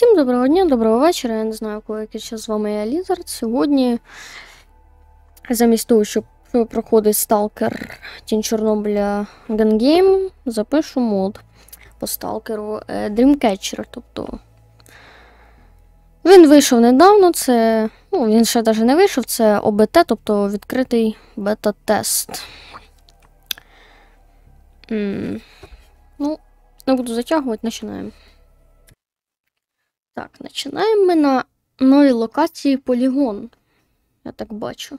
Всім доброго дня, доброго вечора. Я не знаю, коли який час з вами я Лізард. Сьогодні, замість того, щоб проходить Сталкер Тінь Чорнобиля Гангейм, запишу мод по Сталкеру Dreamcatcher. Тобто він вийшов недавно, він ще навіть не вийшов, це ОБТ, тобто відкритий бета-тест. Не буду затягувати, починаємо. Так, починаємо ми на новій локації полігон. Я так бачу.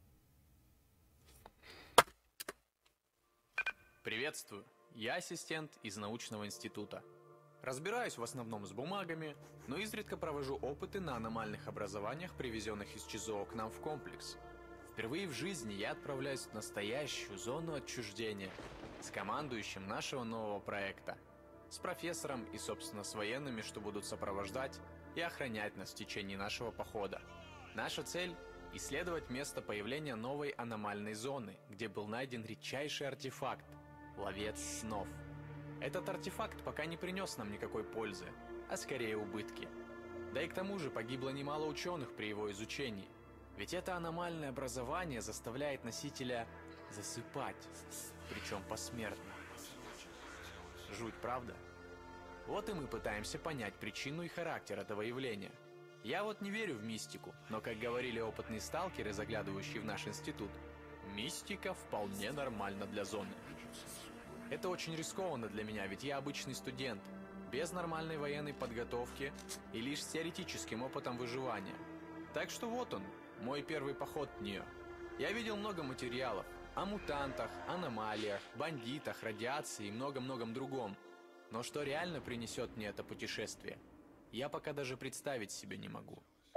Приветствую, я ассистент из научного института. Разбираюсь в основном с бумагами, но изредка провожу опыты на аномальных образованиях, привезенных из ЧИЗО к нам в комплекс. Впервые в жизни я отправляюсь в настоящую зону отчуждения с командующим нашего нового проекта. С профессором и, собственно, с военными, что будут сопровождать и охранять нас в течение нашего похода. Наша цель – исследовать место появления новой аномальной зоны, где был найден редчайший артефакт – Ловец снов. Этот артефакт пока не принес нам никакой пользы, а скорее убытки. Да и к тому же погибло немало ученых при его изучении. Ведь это аномальное образование заставляет носителя засыпать, причем посмертно. Жуть, правда? Вот и мы пытаемся понять причину и характер этого явления. Я вот не верю в мистику, но, как говорили опытные сталкеры, заглядывающие в наш институт, мистика вполне нормальна для зоны. Это очень рискованно для меня, ведь я обычный студент, без нормальной военной подготовки и лишь с теоретическим опытом выживания. Так что вот он, мой первый поход в нее. Я видел много материалов о мутантах, аномалиях, бандитах, радиации и многом-многом другом. Но что реально принесет мне это путешествие, я пока даже представить себе не могу.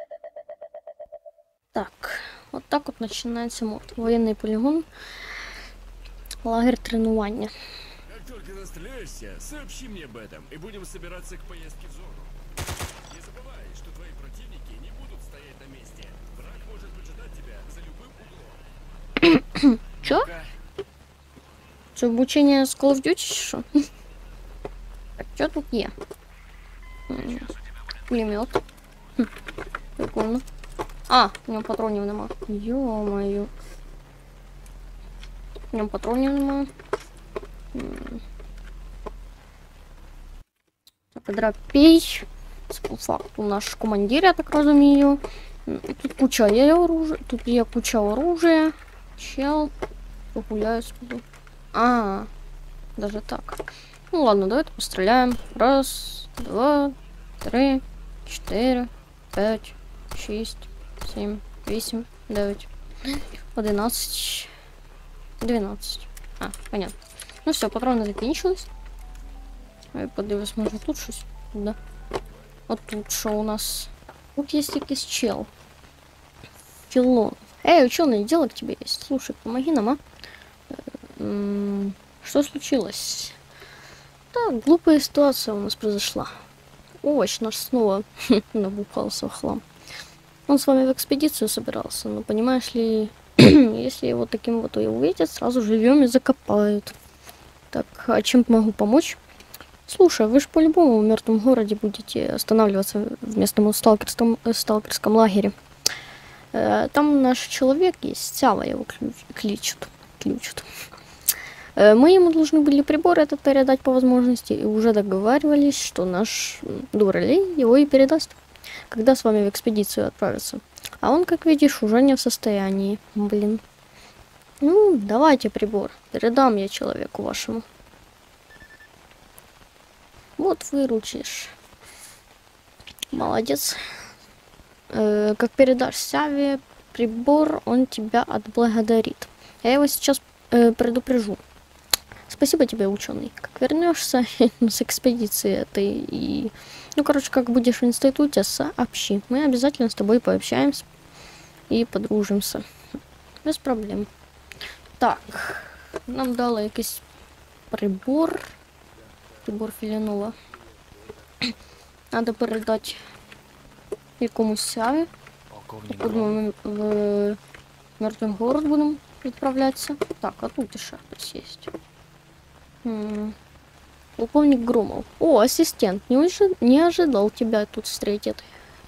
Так, вот так вот начинается мод. Военный полигон, лагерь тренування. Как только настреляешься, сообщи мне об этом, и будем собираться к поездке в зону. Не забывай, что твои противники не будут стоять на месте. Враг может поджидать тебя за любым углом. Чё? Це обучення з Call of Duty чи що? Так, що тут є? Пулемет. Прикольно. А, в ньому патронів нема. Йо-моє. В ньому патронів нема. Так, драпій. Це по факту наш командир, я так розумію. Тут куча є оружия. Тут є куча оружия. Чел. Погуляю сюди. А, даже так. Ну ладно, давайте постреляем. Раз, два, три, 4, 5, 6, 7, 8, 9, 11, 12. А, понятно. Ну все, патроны закінчились. Я подивлюсь, може тут щось? Да. От тут що у нас? Тут есть якийсь чел. Филон. Эй, ученый, дело к тебе есть. Слушай, помоги нам, а? Что случилось? Так, глупая ситуация у нас произошла. Овощ наш снова набухался в хлам. Он с вами в экспедицию собирался, но понимаешь ли, если его таким вот и увидят, сразу живьем и закопают. Так, а чем могу помочь? Слушай, вы же по-любому в мертвом городе будете останавливаться в местном сталкерском лагере. Там наш человек есть, Сява его кличут. Мы ему должны были прибор этот передать по возможности, и уже договаривались, что наш дуралей его и передаст, когда с вами в экспедицию отправится. А он, как видишь, уже не в состоянии. Блин. Ну, давайте прибор. Передам я человеку вашему. Вот выручишь. Молодец. Как передашь Сяве прибор, он тебя отблагодарит. Я его сейчас предупрежу. Спасибо тебе, ученый. Как вернешься с экспедиции этой и... Ну, короче, как будешь в институте, сообщи. Мы обязательно с тобой пообщаемся и подружимся. Без проблем. Так. Нам дали якийсь прибор. Прибор Філінова. Надо передати якомусь Сяві. Ми в мертвий город будемо відправлятися. Так, а тут ще хтось є. Полковник Громов. О, ассистент, не ожидал тебя тут встретить.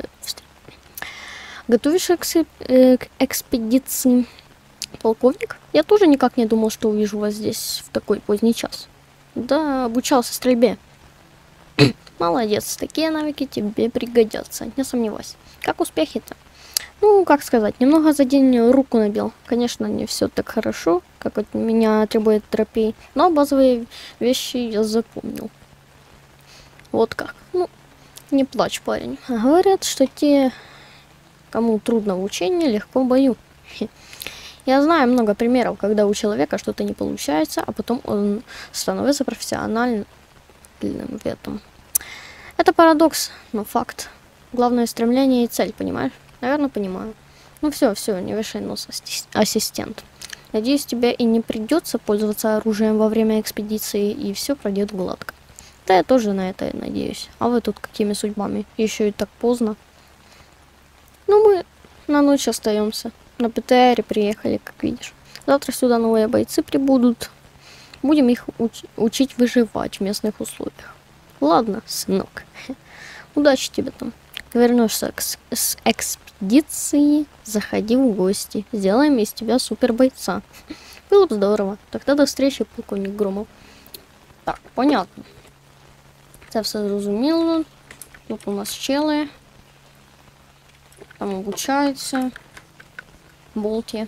Готовишься к экспедиции? Полковник? Я тоже никак не думал, что увижу вас здесь в такой поздний час. Да, обучался стрельбе. Молодец, такие навыки тебе пригодятся, не сомневайся. Как успехи-то? Ну, как сказать, немного за день руку набил. Конечно, не все так хорошо, как от меня требует терапии, но базовые вещи я запомнил. Вот как. Ну, не плачь, парень. Говорят, что те, кому трудно в учении, легко в бою. Я знаю много примеров, когда у человека что-то не получается, а потом он становится профессиональным в этом. Это парадокс, но факт. Главное стремление и цель, понимаешь? Наверное, понимаю. Ну все, не вешай нос, ассистент. Надеюсь, тебе и не придется пользоваться оружием во время экспедиции, и все пройдет гладко. Да, я тоже на это надеюсь. А вы тут какими судьбами? Еще и так поздно. Ну, мы на ночь остаемся. На ПТРе приехали, как видишь. Завтра сюда новые бойцы прибудут. Будем их учить выживать в местных условиях. Ладно, сынок. Удачи тебе там. Вернешься с экспедиции, заходи в гости. Сделаем из тебя супер бойца. Было бы здорово. Тогда до встречи, полковник Громов. Так, понятно. Це все зрозуміло. Тут у нас чели. Там обучаються. Болті.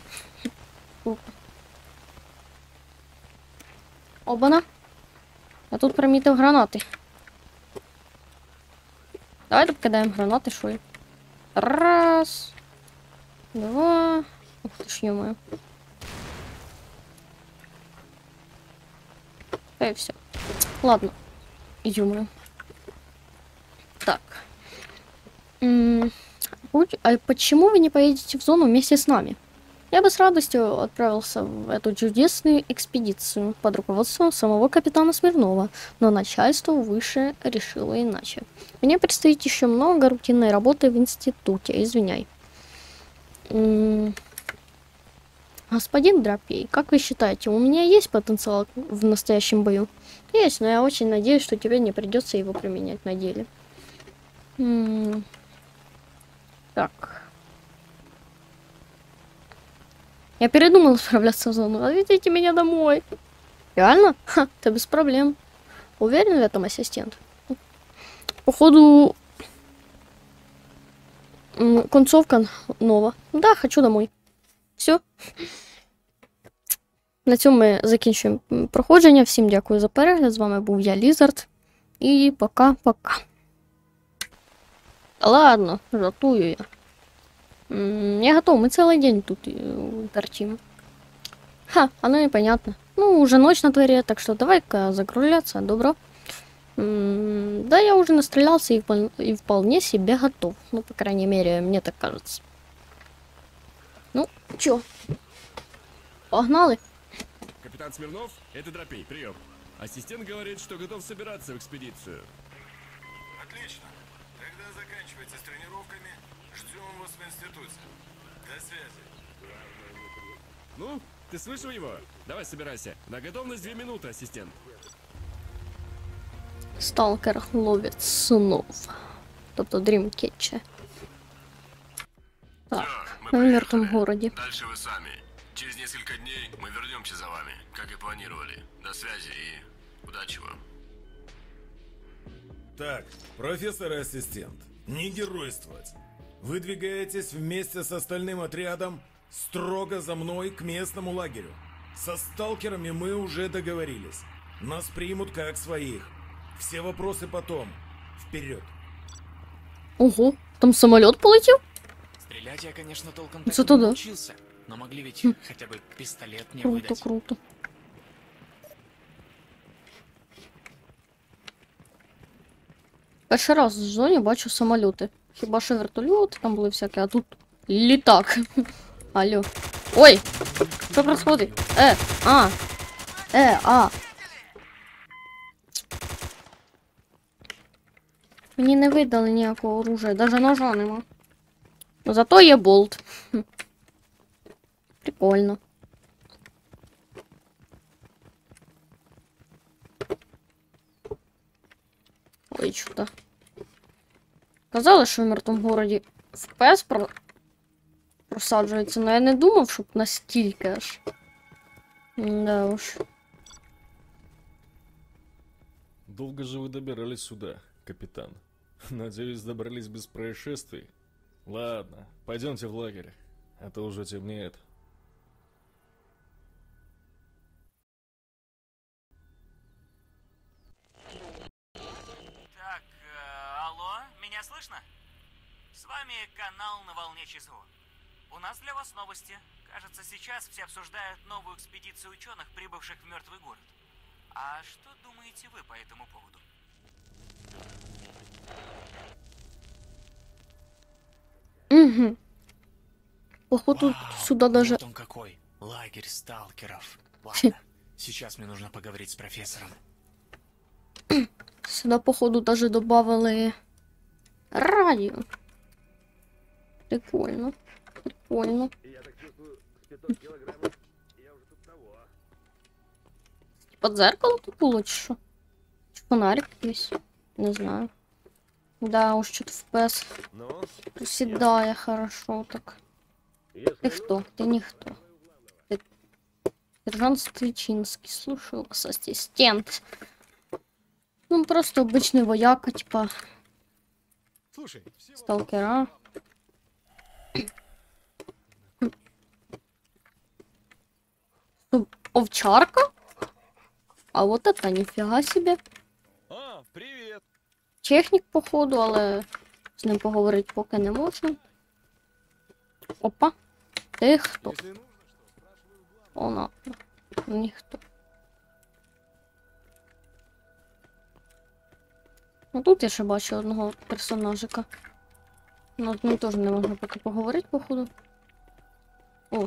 Обана. Я тут примітив гранати. Давайте покидаємо гранати, що ли. Раз. Два. Ух ти ж, ё-моё. И все. Ладно. Ё-моё. Так. А почему вы не поедете в зону вместе с нами? Я бы с радостью отправился в эту чудесную экспедицию под руководством самого капитана Смирнова, но начальство выше решило иначе. Мне предстоит еще много рутинной работы в институте, извиняй. Господин Драпей, как вы считаете, у меня есть потенциал в настоящем бою? Есть, но я очень надеюсь, что тебе не придется его применять на деле. Так. Я передумал отправляться в зону. Отведите меня домой. Реально? Ха, это без проблем. Уверен в этом, ассистент? Походу... концовка нова. Да, хочу домой. Все. На цьому ми закінчуємо проходження. Всім дякую за перегляд. З вами був я, Лізард. І пока-пока. Ладно, жартую я. Я готов, мы целый день тут торчим. Ха, оно и понятно. Ну, уже ночь на дворе, так что давай-ка закругляться, добро. Да, я уже настрелялся и вполне себе готов. Ну, по крайней мере, мне так кажется. Ну, чё? Погнали? Капитан Смирнов, это Драпей, прием. Ассистент говорит, что готов собираться в экспедицию. Отлично. Когда заканчиваете с тренировками, ждем вас в институте. До связи. Ну, ты слышал его? Давай собирайся. На готовность 2 минуты, ассистент. Сталкер ловит снов. Тобто Дрімкетче. Так, мы в мертвом городе. Дальше вы сами. Через несколько дней мы вернемся за вами, как и планировали. До связи и удачи вам. Так, профессор и ассистент, не геройствовать. Вы двигаетесь вместе с остальным отрядом строго за мной к местному лагерю. Со сталкерами мы уже договорились. Нас примут как своих. Все вопросы потом. Вперед. Ого, там самолет полетел? Стрелять я, конечно, толком так и Зато не да. научился, но могли ведь хотя бы пистолет мне Круто, выдать. круто. Перший раз в зоні бачу самоліти. Хіба що вертольоти там були всякі, а тут літак. Алло. Ой! Що происходит? Мені не видали ніякого оружия, даже ножа нема. Но зато є болт. Прикольно. Ой, что-то. Казалось, що в мертвому городі FPS просаджується, но я не думав, щоб настільки аж. Да уж. Долго же вы добирались сюда, капитан? Надеюсь, добрались без происшествий? Ладно, пойдемте в лагерь, а то уже темнеет. Так, алло, меня слышно? С вами канал «На волне ЧСУ». У нас для вас новости. Кажется, сейчас все обсуждают новую экспедицию ученых, прибывших в мертвый город. А что думаете вы по этому поводу? Угу. Походу, сюда даже... Вот он какой. Лагерь сталкеров. Ладно, сейчас мне нужно поговорить с профессором. Сюда, походу, даже добавили радио. Прикольно. Прикольно. Под зеркало тут було, чи що? Чи фонарик якийсь? Не знаю. Да, уж что-то FPS приседая хорошо так. Ты кто? Ты никто. Ты... Сержант Стрельчинский. Слушаю вас, ассистент. Ну, просто обычный вояка, типа... Слушай, Сталкера. Овчарка? А вот это нифига себе. А, привет. Технік, походу, але з ним поговорити поки не можна. Опа. Ти хто? Если нужно, Вона. Ніхто. Ну тут я ще бачу одного персонажика. Ну, з ним теж не можна поки поговорити, походу. О.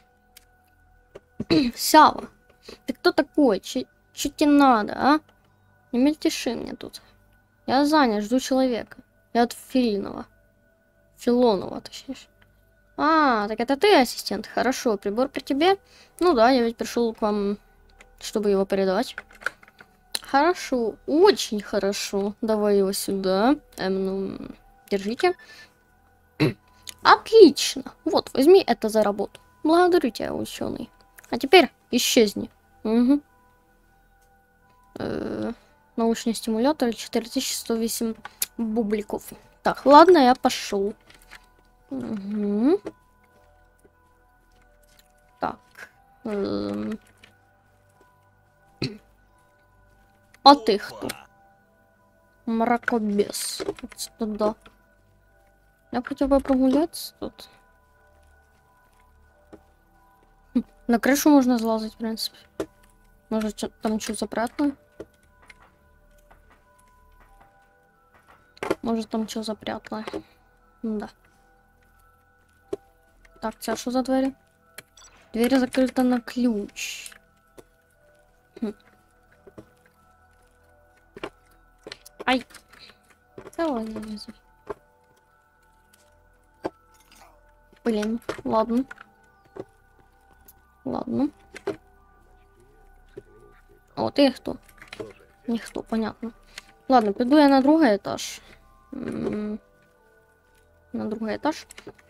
Сява. Ты кто такой? Че тебе надо, а? Не мельтеши мне тут. Я занят, жду человека. Я от Филонова, точнее. А, так это ты, ассистент? Хорошо, прибор при тебе? Ну да, я ведь пришел к вам, чтобы его передавать. Хорошо, очень хорошо. Давай его сюда. Ну, держите. Отлично. Вот, возьми это за работу. Благодарю тебя, ученый. А теперь исчезни. Угу. Научный стимулятор 4108 бубликов. Так, ладно, я пошел. Угу. Так. А ты кто? Мракобес. Вот сюда. Я хотел бы прогуляться тут. На крышу можно залазить, в принципе. Может, там что запрятано? Может, там что запрятано? Да. Так, це що за двері? Дверь закрыта на ключ. Ай! Давай, я лезу. Блин, ладно. Ладно. О, ты кто? Никто, понятно. Ладно, пойду я на другой этаж. На другой этаж.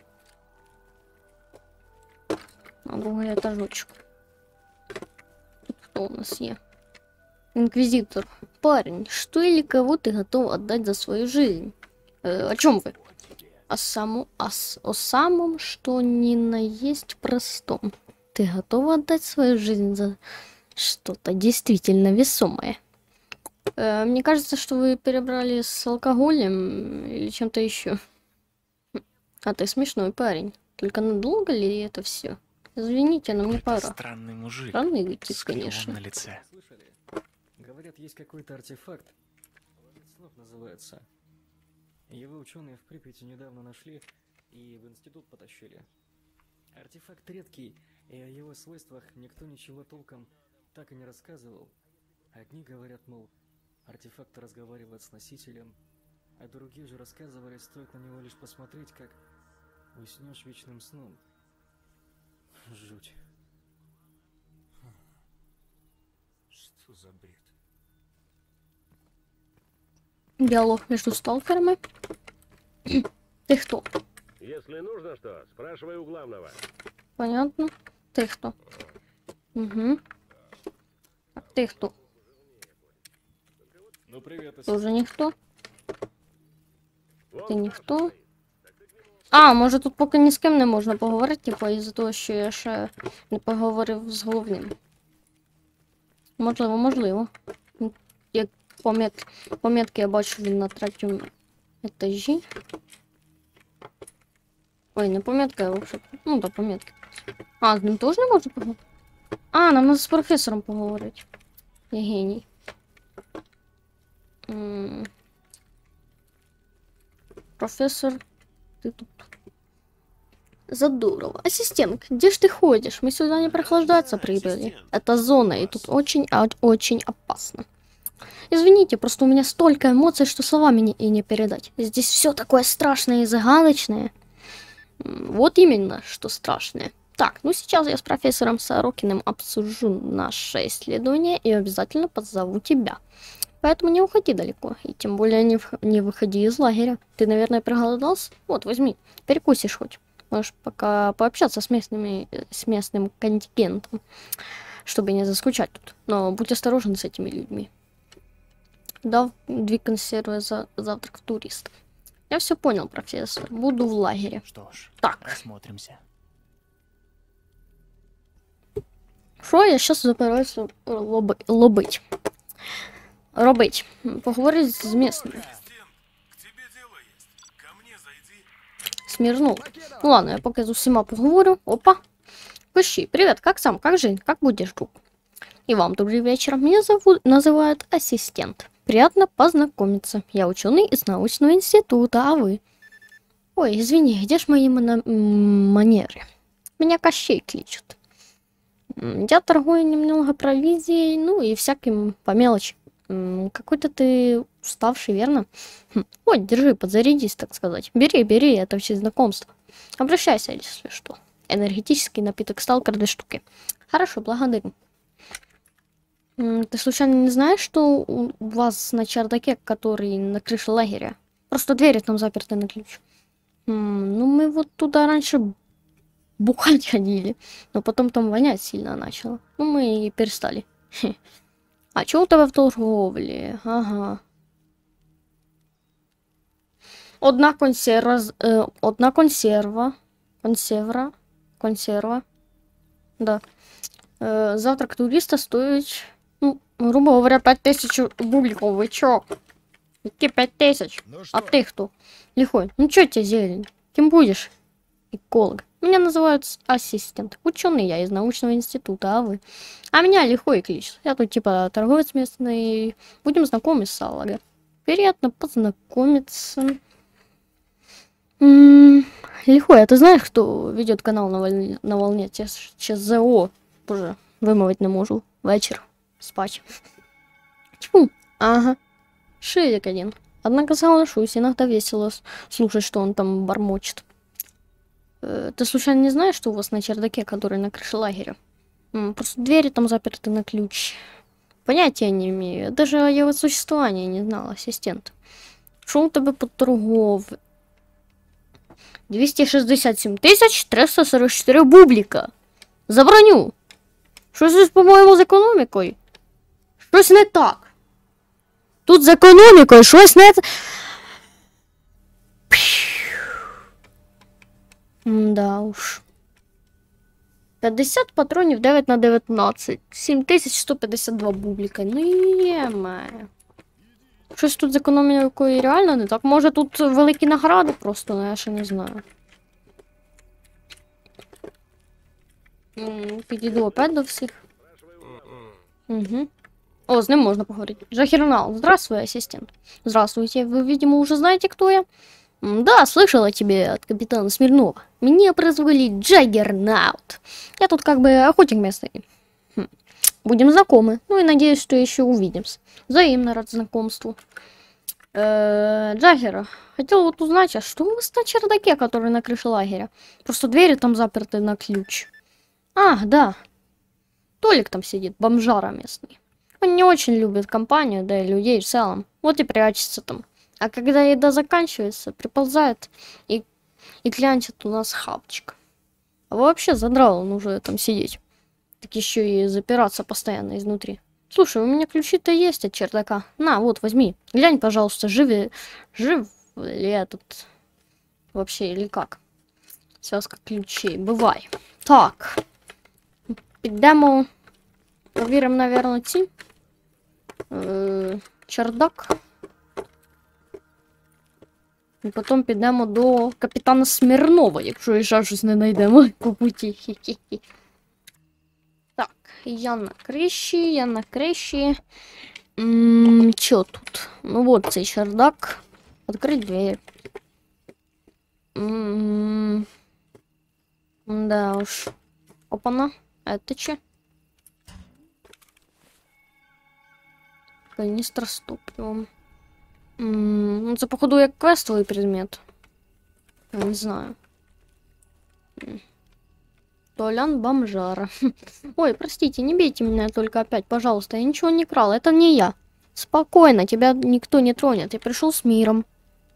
На другой этажочек. Тут кто у нас есть? Инквизитор. Парень, что или кого ты готов отдать за свою жизнь? О чем вы? О самом, что ни на есть простом. Ты готов отдать свою жизнь за что-то действительно весомое? Мне кажется, что вы перебрали с алкоголем или чем-то еще. А ты смешной парень. Только надолго ли это все? Извините, но мне пора. Странный мужик. Странный вы тип, С клеймом конечно. на лице. Слышали? Говорят, есть какой-то артефакт. Ловец снов называется. Его ученые в Припяти недавно нашли и в институт потащили. Артефакт редкий, и о его свойствах никто ничего толком так и не рассказывал. Одни говорят, мол, артефакт разговаривает с носителем, а другие же рассказывали, стоит на него лишь посмотреть, как уснешь вечным сном. Жуть. Что за бред? Диалог между сталкерами. Ты кто? Если нужно что, спрашивай у главного. Понятно. Ты кто? Угу. А ты кто? Ну привет, Тоже никто. Вон Ти там ніхто. стоит. А, може тут поки ні з ким не можна поговорити, типу, із-за того, що я ще не поговорив з головним. Можливо, можливо. Як помітки я бачу, він на 3-му етажі. Ой, не помітка, а взагалі. Ну, да, помітки. А, з ним теж не можна поговорити? А, нам треба з професором поговорити. Я геній. Профессор, ты тут. Задорово. Ассистент, где ж ты ходишь? Мы сюда не прохлаждаться прибыли. Это зона, и тут очень опасно. Извините, просто у меня столько эмоций, что словами и не передать. Здесь все такое страшное и загадочное. Вот именно, что страшное. Так, ну сейчас я с профессором Сорокиным обсужу наше исследование и обязательно позову тебя. Поэтому не уходи далеко, и тем более не выходи из лагеря. Ты, наверное, проголодался? Вот, возьми, перекусишь хоть. Можешь пока пообщаться с местным контингентом, чтобы не заскучать тут. Но будь осторожен с этими людьми. Дав 2 консервы за завтрак туристов. Я все понял, профессор. Буду в лагере. Что ж, Так. осмотримся. Що я зараз збираюся робити? Поговорити з місцевими. Ассистент, к тебе дело есть. Ко мне зайди. Смирнул. Ну ладно, я пока с усіма поговорю. Опа. Пиши. Привет, как сам, как жизнь, как будешь, друг? И вам добрый вечер. Меня называют ассистент. Приятно познакомиться. Я ученый из научного института, а вы? Ой, извини, где ж мои манеры? Меня Кощей кличут. Я торгую немного провизией, ну и всяким по мелочи. Какой-то ты уставший, верно? Вот, держи, подзарядись, так сказать. Бери, это все знакомство. Обращайся, если что. Энергетический напиток сталкер 2 штуки. Хорошо, благодарю. Ты случайно не знаешь, что у вас на чердаке, который на крыше лагеря? Просто двери там заперты на ключ. Ну, мы вот туда раньше бухать ходили, но потом там вонять сильно начало. Ну, мы и перестали. А что у тебя в торговле? Ага. Одна консерва. Да. Завтрак туриста стоит, ну, грубо говоря, 5000 бубликов. Вы чё? Какие 5000? Ну что, А ты кто? Лихой. Ну чё тебе зелень? Кем будешь? Эколог. Меня называют ассистент. Ученый я из научного института, а вы? А меня Лихой кличут. Я тут типа торговец местный. Будем знакомы с Салага. Приятно познакомиться. Лихой, а ты знаешь, кто ведет канал на волне ЧЗО? Боже, вымывать не могу. Вечер. Спать. Тьфу. Ага. Шизик один. Однако соглашусь, иногда весело слушать, что он там бормочет. Ты случайно не знаешь, что у вас на чердаке, который на крыше лагеря? Просто двери там заперты на ключ. Понятия не имею. Даже о его существовании не знал, ассистент. Что у тебя по торговле? 267 344 бублика. За броню. Что здесь, по-моему, з економікою? Щось не так. Тут з економікою щось не так. Да уж. 50 патронів 9 на 19. 7152 бубліка. Ну є-має. Щось тут з економікою реально не так. Може тут великі награди просто, але я ще не знаю. Підійду опять до всіх. Угу. О, с ним можно поговорить. Жахернал, здравствуй, ассистент. Здравствуйте, вы, видимо, уже знаете, кто я? Да, слышала тебе от капитана Смирнова. Меня прозвали Джаггернаут. Я тут как бы охотник местный. Будем знакомы. Ну и надеюсь, что еще увидимся. Взаимно рад знакомству. Джаггера, хотел вот узнать, а что у вас на чердаке, который на крыше лагеря? Просто двери там заперты на ключ. Ах, да. Толик там сидит, бомжара местный. Он не очень любит компанию, да и людей в целом. Вот и прячется там. А когда еда заканчивается, приползает и клянчит у нас хапчик. А вообще задрал он уже там сидеть. Так еще и запираться постоянно изнутри. Слушай, у меня ключи-то есть от чердака. На, вот, возьми. Глянь, пожалуйста, жив ли я тут вообще или как? Связка ключей. Бывай. Так. Підемо. Провіримо, наверное, ці. Чердак. І потім підемо до капітана Смірнова, якщо ще щось не знайдемо по путі. Хі-хі-хі. Так, я на криші. Чо тут? Ну вот цей чердак. Открыть дверь. Да уж. Опана. Это че? Канистра с топливом. Ну, це, походу, як квестовий предмет. Я не знаю. Толян бомжара. Ой, простите, не бейте меня только опять, пожалуйста. Я ничего не крал, это не я. Спокойно, тебя никто не тронет. Я пришел с миром.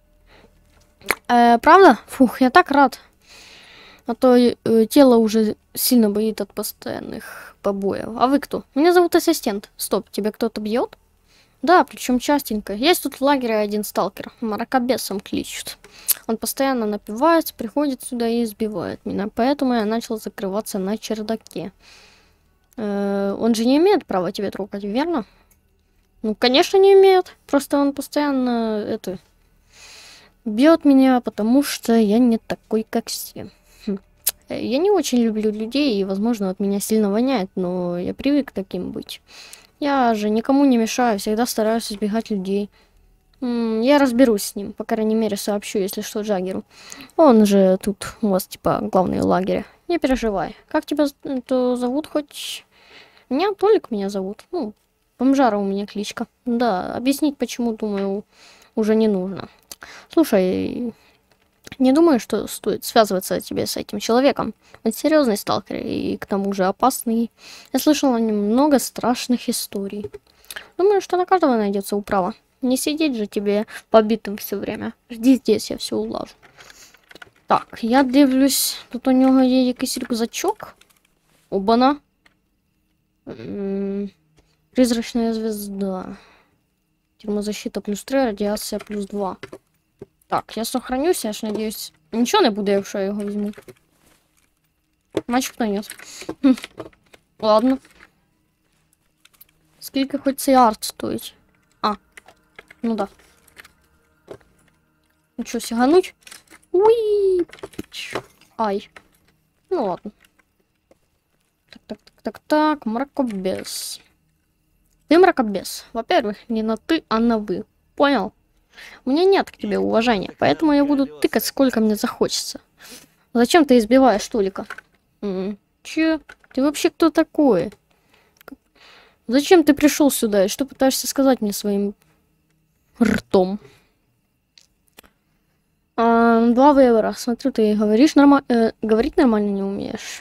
Правда? Фух, я так рад. А то тело уже сильно боит от постоянных побоев. А вы кто? Меня зовут ассистент. Стоп, тебя кто-то бьет? Да, причем частенько. Есть тут в лагере один сталкер. Мракобесом кличут. Он постоянно напивается, приходит сюда и избивает меня. Поэтому я начал закрываться на чердаке. Он же не имеет права тебя трогать, верно? Ну, конечно, не имеет. Просто он постоянно бьет меня, потому что я не такой, как все. Я не очень люблю людей, и, возможно, от меня сильно воняет, но я привык таким быть. Я же никому не мешаю, всегда стараюсь избегать людей. Я разберусь с ним, по крайней мере, сообщу, если что, Джаггеру. Он же тут у вас, типа, главный в лагере. Не переживай. Как тебя зовут хоть? Меня Толик меня зовут. Ну, бомжара у меня кличка. Да, объяснить почему, думаю, уже не нужно. Слушай, не думаю, что стоит связываться тебе с этим человеком. Он серьезный сталкер и к тому же опасный. Я слышал о нем много страшных историй. Думаю, что на каждого найдется управа. Не сидеть же тебе побитым все время. Жди здесь, я все улажу. Так, я дивлюсь. Тут у него є якийсь рюкзачок. Обана. Призрачная звезда. Термозащита +3, радиация +2. Так, я сохранюсь, я ж надеюсь. Нічого не буде, якщо я його візьму. Начебто нет. Ладно. Скільки хоч цей арт стоїть? А, ну да. Ну що, сигануть? Уи! Ай. Ну ладно. Так, мракобес. Ты мракобес. Во-первых, не на ты, а на вы. Понял? У меня нет к тебе уважения, поэтому я буду тыкать, сколько мне захочется. Зачем ты избиваешь Толика? Че? Ты вообще кто такой? Зачем ты пришел сюда и что пытаешься сказать мне своим ртом? 2 выбора. Смотрю, ты говоришь говорить нормально не умеешь.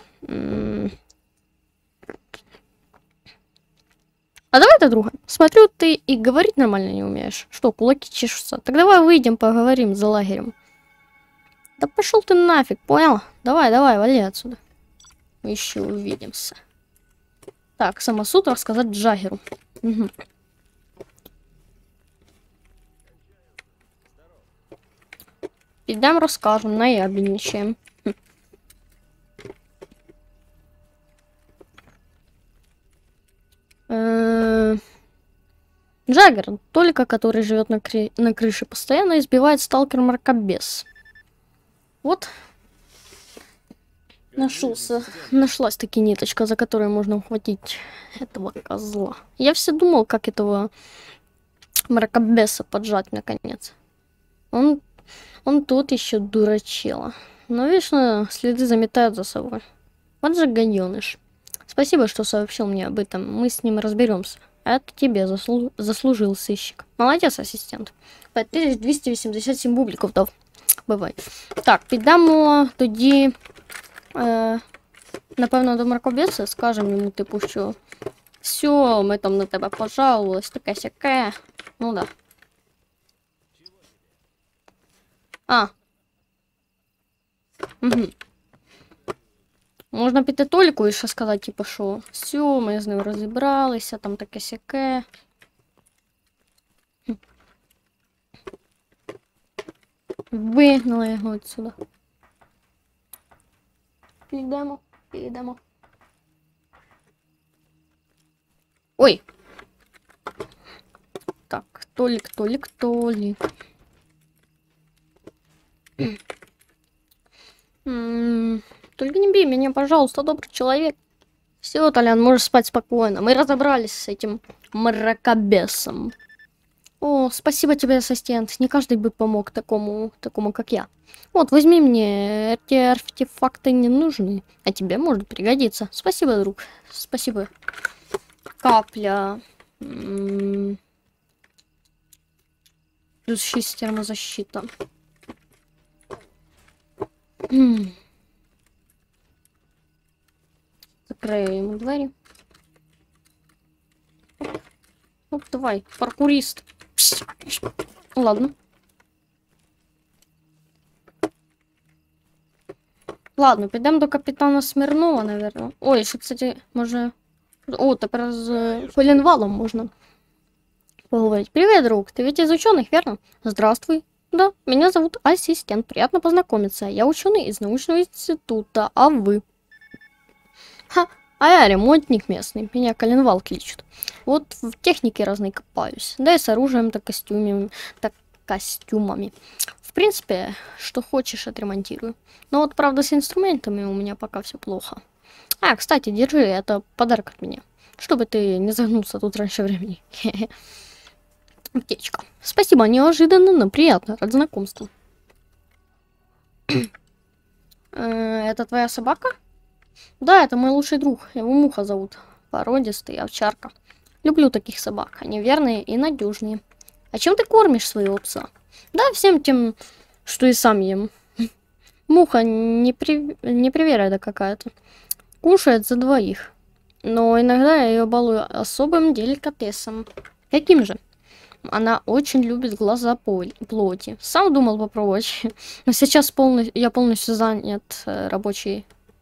А давай это друга. Смотрю, ты и говорить нормально не умеешь. Что, кулаки чешутся? Так давай выйдем, поговорим за лагерем. Да пошел ты нафиг, понял? Давай, вали отсюда. Мы еще увидимся. Так, самосуд рассказать Джаггеру. Угу. Підемо розкажемо, наябничаем. Джаггер, Толика, который живет на крыше, постоянно избивает сталкер Мракобес. Вот. Нашлась таки ниточка, за которой можно ухватить этого козла. Я все думал, как этого Мракобеса поджать наконец. Он тут еще дурачело. Но видишь, следы заметают за собой. Вот же гаденыш. Спасибо, что сообщил мне об этом. Мы с ним разберемся. А это тебе заслужил сыщик. Молодец, ассистент. 5287 бубликов дав. Бувай. Так, підемо тоді, напевно, до Мракобеса. Скажемо йому, типу, що Все, ми там на тебе пожаловались, таке сяке. Ну да. А. Угу. Можна піти Толіку і ще сказати, типу, що все, ми з ним розібралися, там таке сяке. Вигнали його отсюда. Підемо. Ой. Так, Толік. Только не бей меня, пожалуйста, добрый человек. Все, Толян, можешь спать спокойно. Мы разобрались с этим мракобесом. О, спасибо тебе, ассистент. Не каждый бы помог такому, как я. Вот, возьми мне, эти артефакты не нужны, а тебе может пригодиться. Спасибо, друг. Спасибо. Капля. Плюс 6 термозащита. Закрою ему двери. Оп, давай, паркурист. Ладно. Ладно, підемо до капітана Смирнова, наверное. Ой, ще, кстати, може... О, тепер з Коленвалом можна поговорить. Привет, друг. Ты ведь из ученых, верно? Здравствуй. Да, меня зовут Ассистент. Приятно познакомиться. Я ученый из научного института, а вы? Ха, а я ремонтник местный. Меня Коленвал кличут. Вот в технике разной копаюсь. Да и с оружием, так костюмами. В принципе, что хочешь, отремонтирую. Но вот, правда, с инструментами у меня пока все плохо. А, кстати, держи, это подарок от меня. Чтобы ты не загнулся тут раньше времени. Аптечка. Спасибо, неожиданно, но приятно. Рад знакомству. Это твоя собака? Да, это мой лучший друг. Его Муха зовут. Породистый, овчарка. Люблю таких собак. Они верные и надежные. А чем ты кормишь своего пса? Да, всем тем, что и сам ем. Муха непривереда какая-то. Кушает за двоих. Но иногда я ее балую особым деликатесом. Каким же? Она очень любит глаза плоти. Сам думал попробовать. Но сейчас я полностью занят работой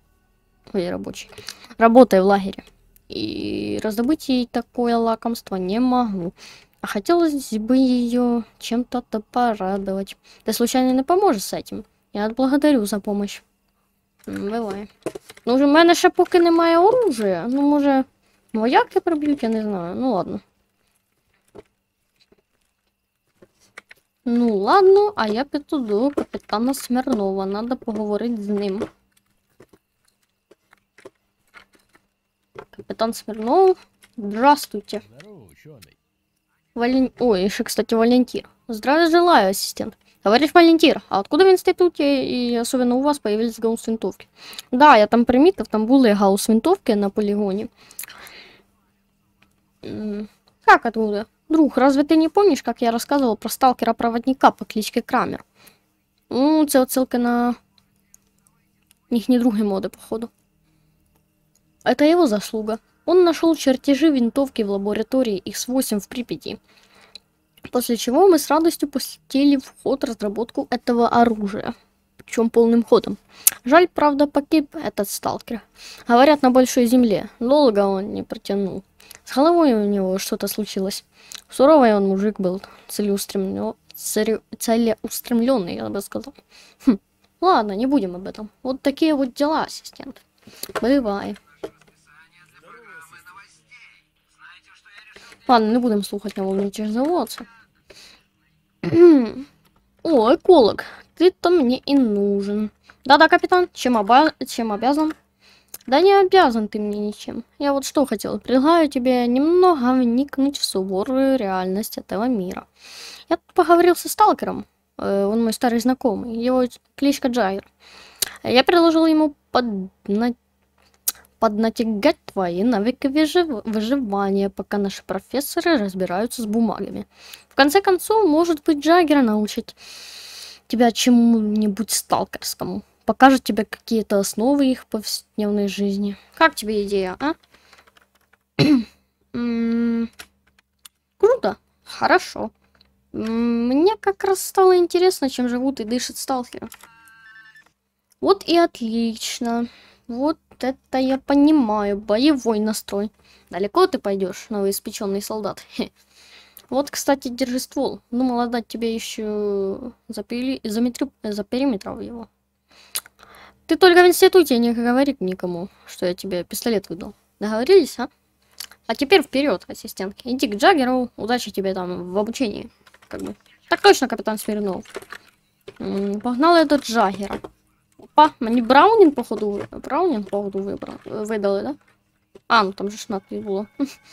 в лагере. И раздобыть ей такое лакомство не могу. А хотелось бы ее чем-то порадовать. Ты случайно не поможешь с этим? Я отблагодарю за помощь. Буває. Ну, у мене ще поки немає оружия. Ну, може, вояки приб'ють, я не знаю. Ну, ладно. Ну, ладно, а я піду до капітана Смирнова. Надо поговорити з ним. Капитан Смирнов. Здравствуйте. Здорово, ученый. Ой, еще, кстати, Валентир. Здравия желаю, ассистент. Товарищ Валентир, а откуда в институте и особенно у вас появились гаусс-винтовки? Да, я там примітив, там були гаусс-винтовки на полигоне. Как откуда? Друг, разве ты не помнишь, как я рассказывал про сталкера-проводника по кличке Крамер? Ну, это отсылка на їхні другі моды, походу. Это его заслуга. Он нашел чертежи винтовки в лаборатории X8 в Припяти. После чего мы с радостью пустили в ход разработку этого оружия. Причем полным ходом. Жаль, правда, погиб этот сталкер. Говорят, на большой земле. Долго он не протянул. С головой у него что-то случилось. Суровый он мужик был. Целеустремленный, я бы сказал. Ладно, не будем об этом. Вот такие вот дела, ассистент. Бывает. Ладно, не будем слухать на волнучих заводцев. О, эколог, ты-то мне и нужен. Да-да, капитан, чем обязан? Да не обязан ты мне ничем. Я вот что хотел, предлагаю тебе немного вникнуть в суровую реальность этого мира. Я тут поговорил со сталкером, он мой старый знакомый, его кличка Джайр. Я предложил ему поднатягать твои навыки выживания, пока наши профессоры разбираются с бумагами. В конце концов, может быть, Джаггер научит тебя чему-нибудь сталкерскому. Покажет тебе какие-то основы их повседневной жизни. Как тебе идея, а? Круто. Хорошо. Мне как раз стало интересно, чем живут и дышат сталкеры. Вот и отлично. Вот это я понимаю. Боевой настрой. Далеко ты пойдешь, новоиспеченный солдат? Хе. Вот, кстати, держи ствол. Думал отдать тебе еще за периметров его. Ты только в институте не говори никому, что я тебе пистолет выдал. Договорились, а? А теперь вперед, ассистент. Иди к Джаггеру. Удачи тебе там в обучении. Как бы. Так точно, капитан Смирнов. Погнал я до Джаггера. Опа, мені Браунінг, походу, видали, да? А, ну там же ж надпись було.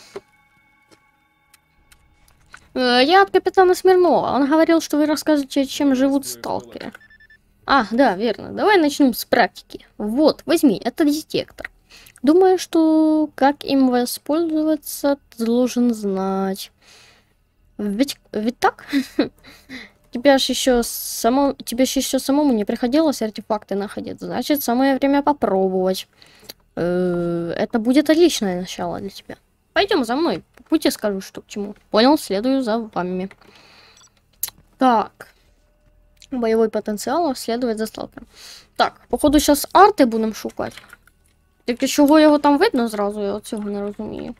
Я от капитана Смирнова. Он говорил, что вы расскажете, чем живут сталкеры. А, да, верно. Давай начнем с практики. Вот, возьми, это детектор. Думаю, что как им воспользоваться, ты должен знать. Ведь так? Тебе ж еще самому не приходилось артефакты находить. Значит, самое время попробовать. Это будет отличное начало для тебя. Пойдем за мной. По пути скажу, что к чему. Понял, следую за вами. Так. Боевой потенциал следует за сталкером. Так, походу сейчас арти будемо шукати. Тільки чого його там видно зразу, я цього не розумію.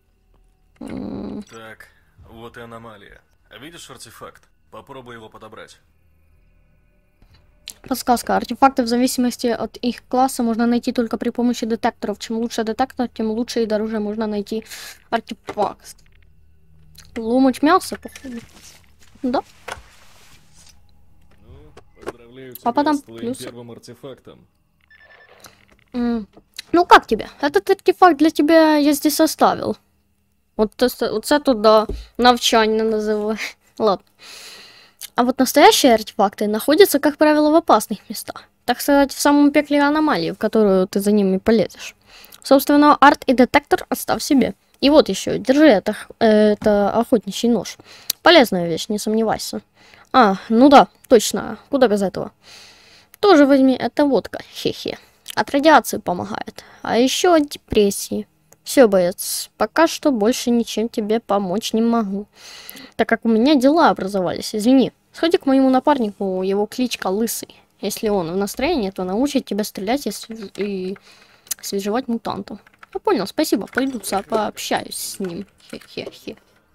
Так, вот и аномалия. Видишь артефакт? Попробуй его подобрать. Подсказка. Артефакты в зависимости от их класса можно найти только при помощи детекторов. Чем лучше детектор, тем лучше и дороже можно найти артефакт. Ломать мясо, походу. Да. Ну, поздравляю тебя Папа там с твоим плюсы. первым артефактом. Ну как тебе? Этот артефакт для тебя я здесь оставил. Вот это туда навчание называю. Ладно. А вот настоящие артефакты находятся, как правило, в опасных местах. Так сказать, в самом пекле аномалии, в которую ты за ними полезешь. Собственно, арт и детектор оставь себе. И вот еще, держи это охотничий нож. Полезная вещь, не сомневайся. А, ну да, точно, куда без этого. Тоже возьми, это водка, хе-хе. От радиации помогает. А еще от депрессии. Все, боец, пока что больше ничем тебе помочь не могу. Так как у меня дела образовались, извини. Сходи к моему напарнику, его кличка Лысый. Если он в настроении, то научит тебя стрелять и свежевать мутантов. Я понял, спасибо, пойду пообщаюсь с ним. Хе-хе-хе.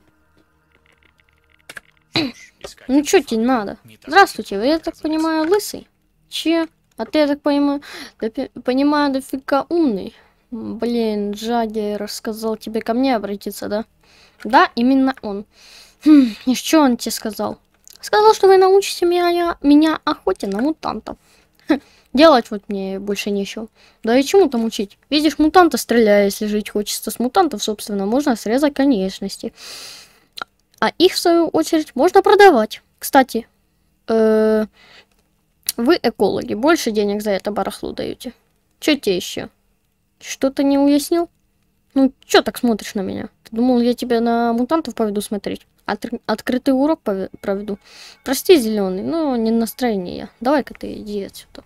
Ну что тебе надо? Здравствуйте, вы, я так понимаю, Лысый? Че? А ты, я так понимаю, дофига умный. Блин, Джаггер сказал тебе ко мне обратиться, да? Да, именно он. И что он тебе сказал? Сказал, что вы научите меня охоте на мутантов. Делать вот мне больше нечего. Да и чему там учить? Видишь, мутанта стреляя, если жить хочется. С мутантов, собственно, можно срезать конечности. А их, в свою очередь, можно продавать. Кстати, вы, экологи, больше денег за это барахло даете. Че тебе еще? Что-то не уяснил? Ну, чё так смотришь на меня? Ты думал, я тебя на мутантов поведу смотреть? Открытый урок проведу. Прости, зеленый, но не настроение я. Давай-ка ты иди отсюда.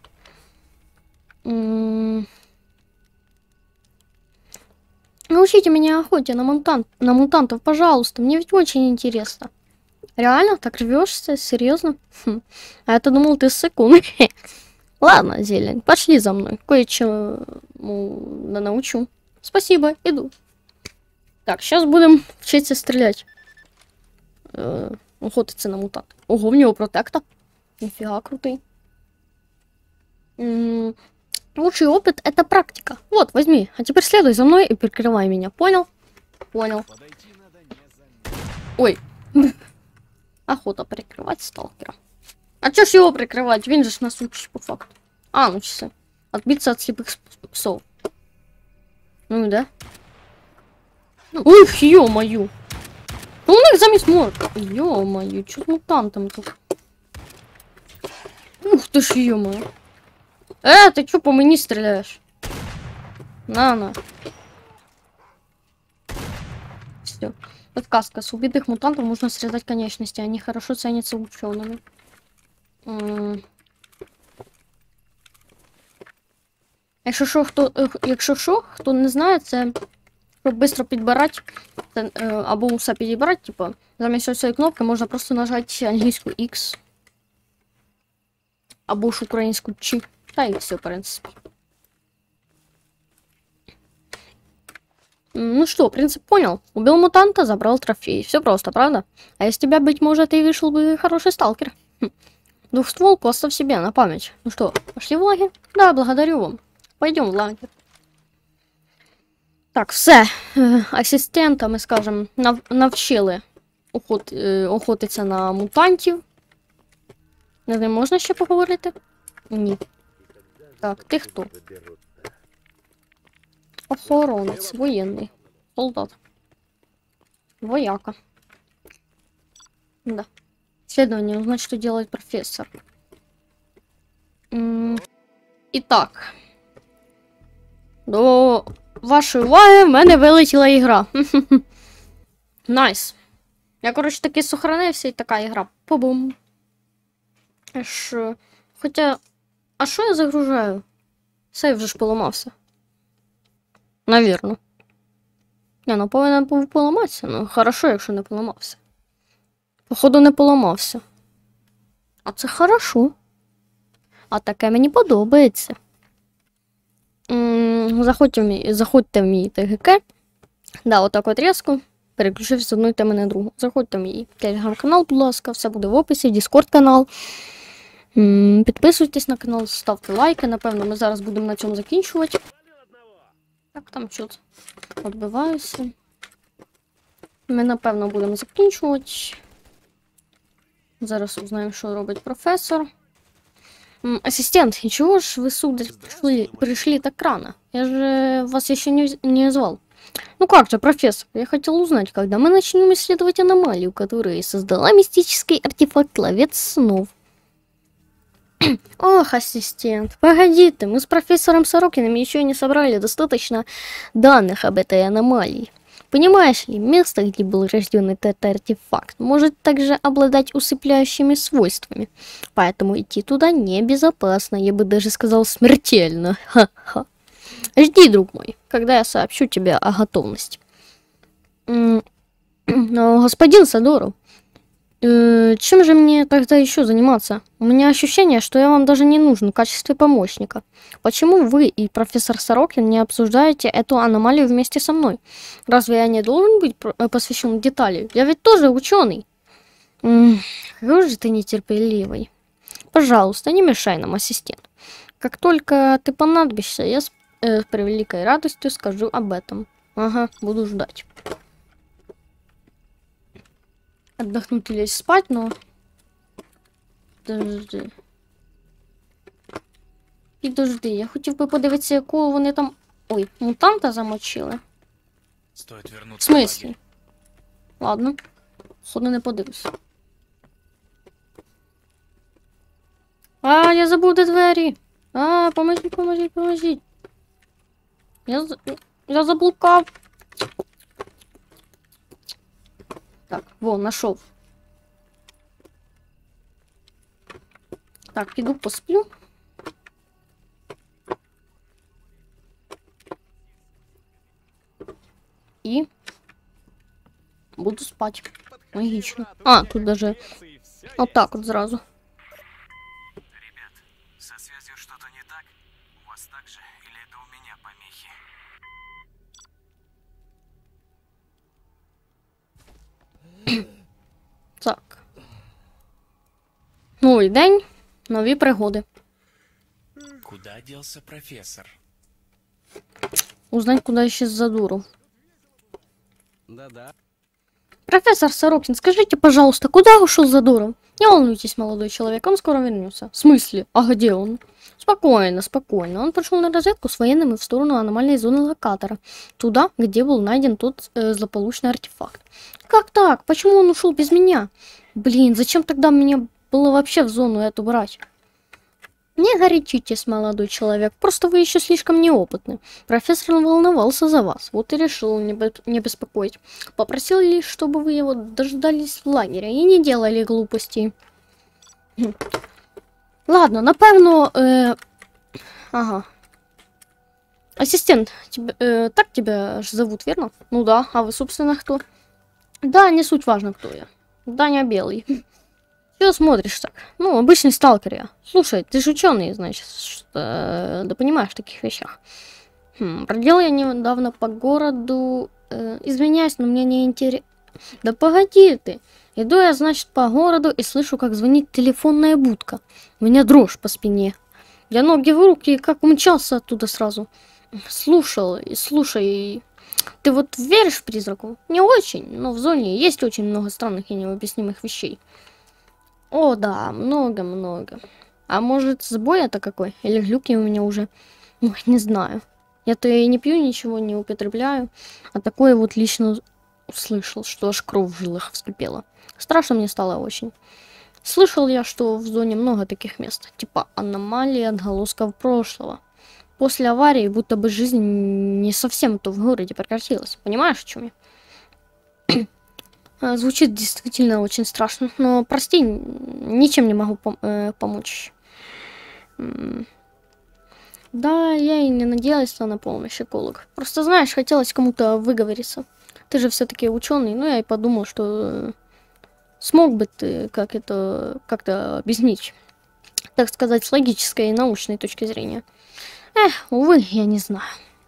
Научите меня охоте на мутантов, пожалуйста. Мне ведь очень интересно. Реально? Так рвешься? Серьезно? А я-то думал, ты ссыкун. Ладно, зелень, пошли за мной. Кое-чему научу. Спасибо, иду. Так, сейчас будем учиться стрелять. Охотиться на мутант. Ого, в него протектор. Нифига крутый. Лучший опыт — это практика. Вот, возьми. А теперь следуй за мной и прикрывай меня. Понял? Понял. Ой. Охота прикрывать сталкера. А чё ж его прикрывать? Він же ж нас учить по факту. А, ну часы. Отбиться от слепых псов. Ну и да. Ух, ё-моё. У них замість морда. Ё-моё, чё с мутантом тут? Ух ты ж, ё-моё. Ты чё по мне стреляешь? На. Все. Подсказка. С убитых мутантов можно срезать конечности. Они хорошо ценятся учеными. Якщо що, хто не знає, це щоб швидко підбирати або усе підібрати, типу, замість цієї кнопки можна просто нажати англійську X. Або ж українську Ч. Та і все, в принципі. Ну что, принцип понял. Убил мутанта, забрал трофей. Все просто, правда? А из тебя, быть может, и вышел бы хороший сталкер. Двухстволку оставь себе на память. Ну что, пошли в лагерь? Да, благодарю вам. Пойдем в лагерь. Так, все. Асистента, ми скажем, навчили охотитися на мутантів. Не знаю, можна ще поговорити? Ні. Так, ти хто? Охоронець, воєнний. Солдат. Вояка. Да. Исследование, узнать, что делает профессор. Итак. До вашої уваги в мене вилетіла ігра. Найс. Я, коротше, таки сохранився і така ігра. Побум. Хоча... А що я загружаю? Сейв вже ж поламався. Навірно. Ну, повинен був поламатися. Ну, хорошо, якщо не поламався. Походу, не поламався. А це хорошо. А таке мені подобається. Заходьте в мій ТГК. Да, отак от різко. Переключився з одної теми на другу. Заходьте в мій телеграм-канал, будь ласка. Все буде в описі. Дискорд канал. Підписуйтесь на канал, ставте лайки. Напевно, ми зараз будемо на цьому закінчувати. Так, там що-то відбиваюся. Ми, напевно, будемо закінчувати. Зараз узнаємо, що робить професор. Ассистент, и чего ж вы, сударь, пришли так рано? Я же вас еще не звал. Ну как же, профессор, я хотел узнать, когда мы начнем исследовать аномалию, которую создала мистический артефакт Ловец снов. Ох, ассистент, погоди ты, мы с профессором Сорокиным еще не собрали достаточно данных об этой аномалии. Понимаешь ли, место, где был рожден этот артефакт, может также обладать усыпляющими свойствами. Поэтому идти туда небезопасно, я бы даже сказал смертельно. Ха-ха. Жди, друг мой, когда я сообщу тебе о готовности. Но, господин Садоров, чем же мне тогда еще заниматься? У меня ощущение, что я вам даже не нужен в качестве помощника. Почему вы и профессор Сорокин не обсуждаете эту аномалию вместе со мной? Разве я не должен быть посвящен детали? Я ведь тоже ученый. Какой же ты нетерпеливый. Пожалуйста, не мешай нам, ассистент. Как только ты понадобишься, я с превеликой радостью скажу об этом. Ага, буду ждать. Отдохнуть или спать, но... Підожди, я хотів би подивитися, якого вони там... Ой, мутанта замочили. Стоит В вернуться. смислі? Ладно. Ходу не подивлюся. А, я забув де двері. А, поможіть. Я заблукав. Так, во, нашов. Так, піду посплю. І буду спати. Логічно. А, тут даже отак от зразу. Ребят, со связью что-то не так? У вас так же или это у меня помехи? Так. Новий день, нові пригоди. Куда делся профессор? Узнать, куда исчез Задуров. Да-да. Профессор Сорокин, скажите, пожалуйста, куда ушел Задуров? Не волнуйтесь, молодой человек, он скоро вернется. В смысле? А где он? Спокойно, спокойно. Он пошел на разведку с военными в сторону аномальной зоны локатора. Туда, где был найден тот злополучный артефакт. Как так? Почему он ушел без меня? Блин, зачем тогда мне было вообще в зону эту брать? Не горячитесь, молодой человек, просто вы еще слишком неопытны. Профессор волновался за вас, вот и решил не беспокоить. Попросил лишь, чтобы вы его дождались в лагере и не делали глупостей. Ладно, напевно... Ага. Ассистент, так тебя ж зовут, верно? Ну да, а вы, собственно, кто? Да, не суть важно, кто я. Даня Белый. Чего смотришь так? Ну, обычный сталкер я. Слушай, ты же ученый, значит, что, да понимаешь в таких вещах. Бродил я недавно по городу. Извиняюсь, но мне не интересно. Да погоди ты. Иду я, значит, по городу и слышу, как звонит телефонная будка. У меня дрожь по спине. Я ноги в руки и как умчался оттуда сразу. Слушай, ты вот веришь в призраков? Не очень, но в зоне есть очень много странных и необъяснимых вещей. О, да, много-много. А может, сбой это какой? Или глюки у меня уже? Ой, не знаю. Я-то и не пью ничего, не употребляю. А такое вот лично услышал, что аж кровь в жилах вскипела. Страшно мне стало очень. Слышал я, что в зоне много таких мест. Типа аномалии, отголосков прошлого. После аварии будто бы жизнь не совсем то в городе прекратилась. Понимаешь, о чем я? Звучит действительно очень страшно. Но, прости, ничем не могу помочь. Да, я и не надеялась на помощь, эколог. Просто, знаешь, хотелось кому-то выговориться. Ты же все-таки ученый, ну я и подумал, что смог бы ты как-то объяснить, так сказать, с логической и научной точки зрения. Увы, я не знаю.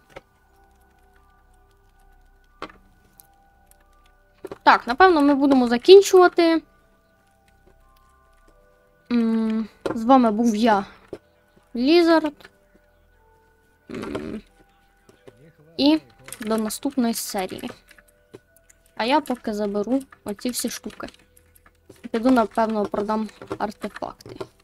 Так, напевно, ми будемо закінчувати. З вами був я, Лізард. І до наступної серії. А я поки заберу оці всі штуки. Піду, напевно, продам артефакти.